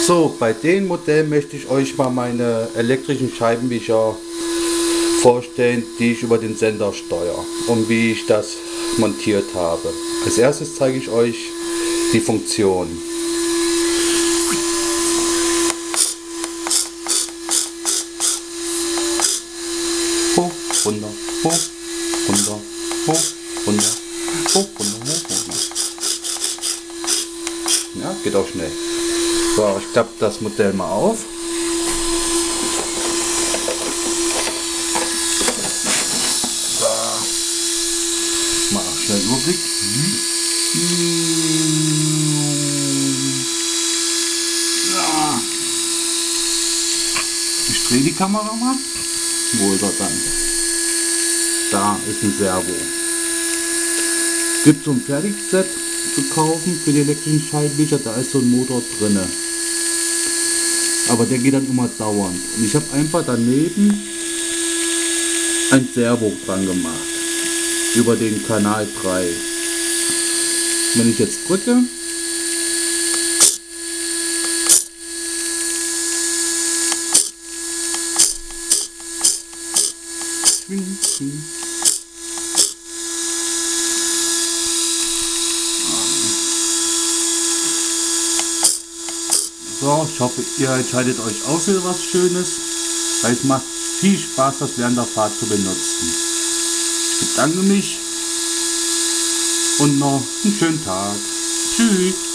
So, bei dem Modell möchte ich euch mal meine elektrischen Scheibenwischer vorstellen, die ich über den Sender steuere und wie ich das montiert habe. Als erstes zeige ich euch die Funktion. Hoch, runter, hoch, runter, hoch, runter, hoch, runter, hoch, runter. Ja, geht auch schnell. So, ich klappe das Modell mal auf. So. Mal schnell einen Überblick. Ja. Ich drehe die Kamera mal. Wo ist er dann? Da ist ein Servo. Gibt so ein Fertigset zu kaufen für die elektrischen Scheibenwischer, da ist so ein Motor drinne. Aber der geht dann immer dauernd. Und ich habe einfach daneben ein Servo dran gemacht. Über den Kanal 3. Wenn ich jetzt drücke, so, ich hoffe, ihr entscheidet euch auch für was Schönes, weil es macht viel Spaß, das während der Fahrt zu benutzen. Ich bedanke mich und noch einen schönen Tag. Tschüss.